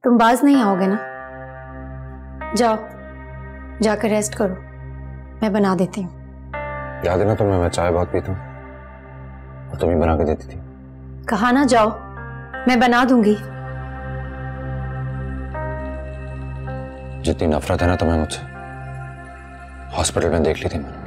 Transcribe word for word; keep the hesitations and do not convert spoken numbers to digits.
तुम बाज नहीं आओगे ना? जाओ, जाकर रेस्ट करो, मैं बना देती हूँ। याद है ना तुम्हें, मैं चाय बहुत पीता हूँ और तुम ही बना के देती थी। कहा ना जाओ, मैं बना दूंगी। जितनी नफरत है ना तुम्हें मुझसे, हॉस्पिटल में देख ली थी मैंने।